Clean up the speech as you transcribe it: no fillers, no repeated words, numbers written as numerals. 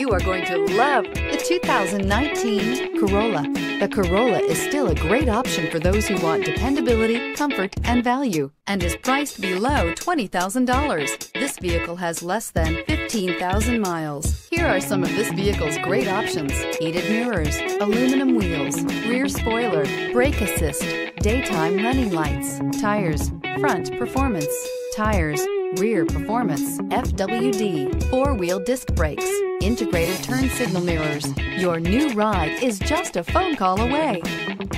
You are going to love the 2019 Corolla. The Corolla is still a great option for those who want dependability, comfort, and value, and is priced below $20,000. This vehicle has less than 15,000 miles. Here are some of this vehicle's great options: heated mirrors, aluminum wheels, rear spoiler, brake assist, daytime running lights, tires, front performance, tires, rear performance, FWD, four-wheel disc brakes, integrated turn signal mirrors. Your new ride is just a phone call away.